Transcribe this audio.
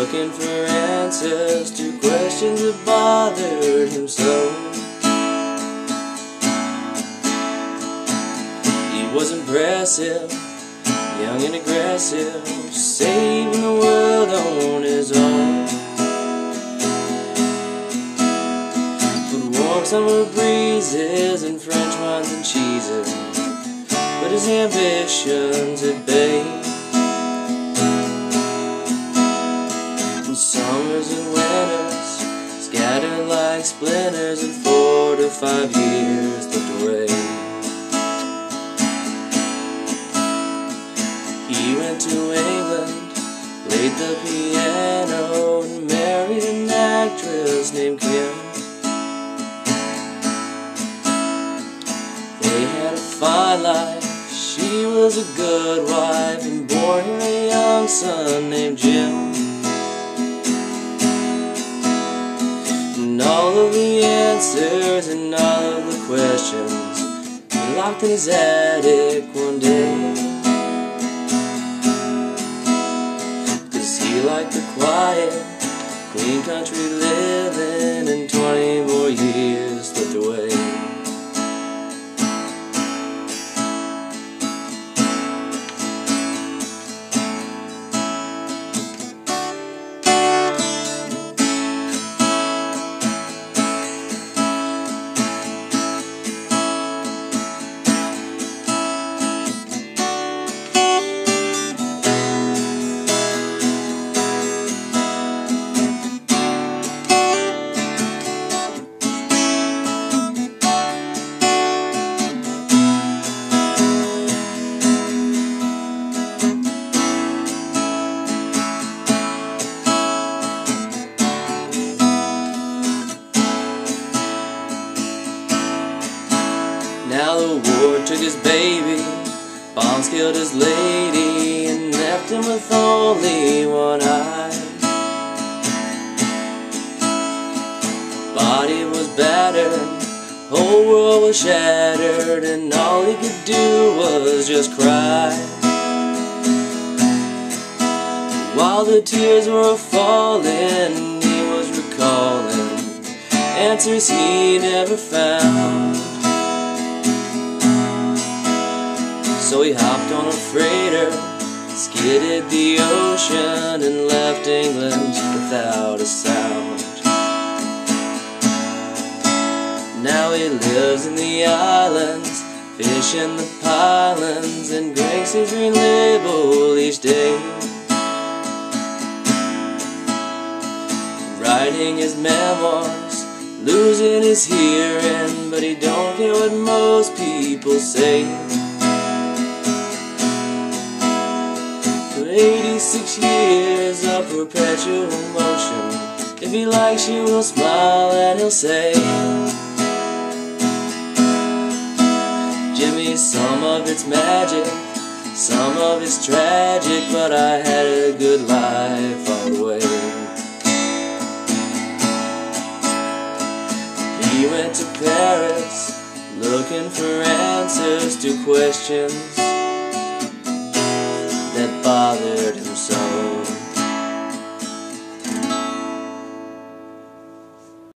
looking for answers to questions that bothered him so. He was impressive, young and aggressive, saving the world on his own. With warm summer breezes and French wines and cheeses, put his ambitions at bay. And summers and winters scattered like splinters, and 4 to 5 years slipped away. He went to England, played the piano, and married an actress named Kim. They had a fine life, she was a good wife, and bore him a young son named Jim. And all of the answers and all of the questions he locked in his attic one day. He liked the quiet, clean country living, and 20 more years slipped away. Now the war took his baby, bombs killed his lady, and left him with only one eye. Body was battered, whole world was shattered, and all he could do was just cry. While the tears were falling, he was recalling answers he never found. So he hopped on a freighter, skidded the ocean, and left England without a sound. Now he lives in the islands, fishing the pylons, and drinks his green label each day. Writing his memoirs, losing his hearing, but he don't care what most people say. 86 years of perpetual motion. If he likes you, he'll smile and he'll say, Jimmy, some of it's magic, some of it's tragic, but I had a good life all the way. He went to Paris, looking for answers to questions that bothered him so.